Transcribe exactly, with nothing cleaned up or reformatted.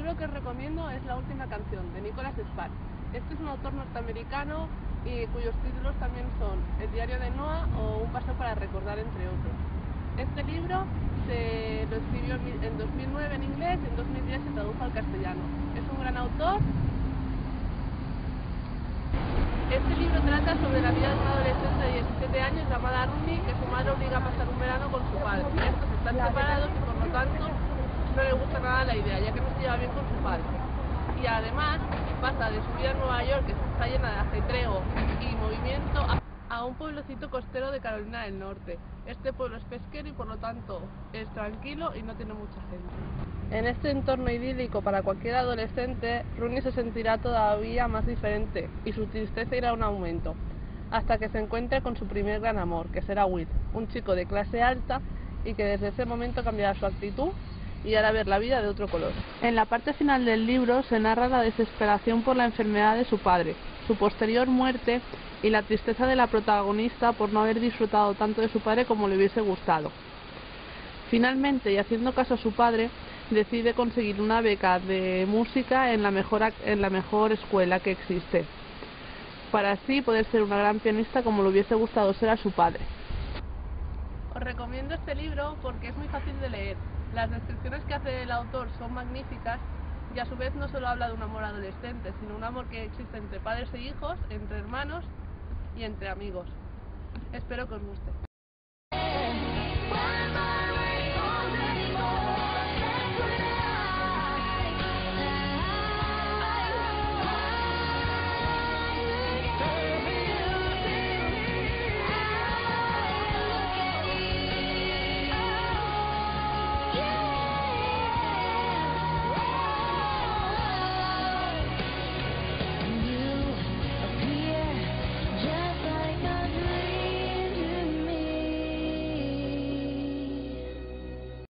libro que os recomiendo es La última canción, de Nicholas Sparks. Este es un autor norteamericano y cuyos títulos también son El diario de Noah o Un paseo para recordar, entre otros. Este libro se lo escribió en dos mil nueve en inglés y en dos mil diez se tradujo al castellano. Es un gran autor. Este libro trata sobre la vida de una adolescente de diecisiete años llamada Rooney, que su madre obliga a pasar un verano con su padre. Estos están separados y por lo tanto no le gusta nada la idea, ya que no se lleva bien con su padre. Y además pasa de su vida en Nueva York, que está llena de ajetreo y movimiento, a, a un pueblocito costero de Carolina del Norte. Este pueblo es pesquero y por lo tanto es tranquilo y no tiene mucha gente. En este entorno idílico para cualquier adolescente, Rooney se sentirá todavía más diferente y su tristeza irá en aumento, hasta que se encuentre con su primer gran amor, que será Will, un chico de clase alta y que desde ese momento cambiará su actitud y hará ver la vida de otro color. En la parte final del libro se narra la desesperación por la enfermedad de su padre, su posterior muerte y la tristeza de la protagonista por no haber disfrutado tanto de su padre como le hubiese gustado. Finalmente, y haciendo caso a su padre, decide conseguir una beca de música en la mejor, en la mejor escuela que existe, para así poder ser una gran pianista como le hubiese gustado ser a su padre. Os recomiendo este libro porque es muy fácil de leer. Las descripciones que hace el autor son magníficas y a su vez no solo habla de un amor adolescente, sino un amor que existe entre padres e hijos, entre hermanos y entre amigos. Espero que os guste.